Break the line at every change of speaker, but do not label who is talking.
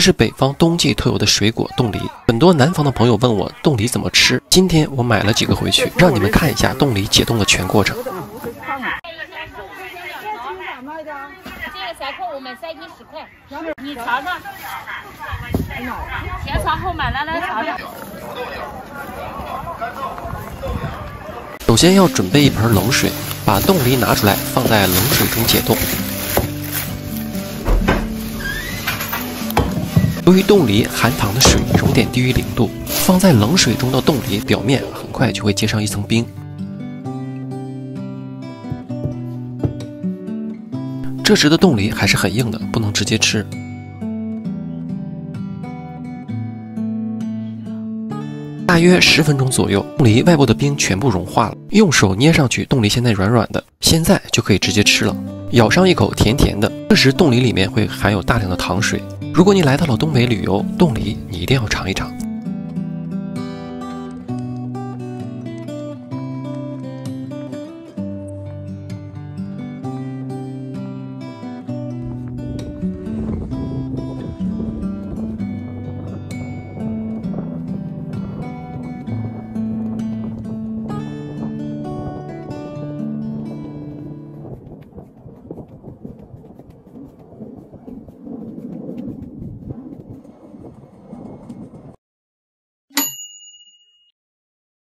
这是北方冬季特有的水果冻梨。很多南方的朋友问我冻梨怎么吃，今天我买了几个回去，让你们看一下冻梨解冻的全过程。
这个3块，我们3斤10块，你尝尝。前尝后买，来尝尝。
首先要准备一盆冷水，把冻梨拿出来，放在冷水中解冻。由于冻梨含糖的水熔点低于0度，放在冷水中的冻梨表面很快就会结上一层冰。这时的冻梨还是很硬的，不能直接吃。大约10分钟左右，冻梨外部的冰全部融化了，用手捏上去，冻梨现在软软的，现在就可以直接吃了。咬上一口，甜甜的。这时冻梨里面会含有大量的糖水。如果你来到了东北旅游，冻梨你一定要尝一尝。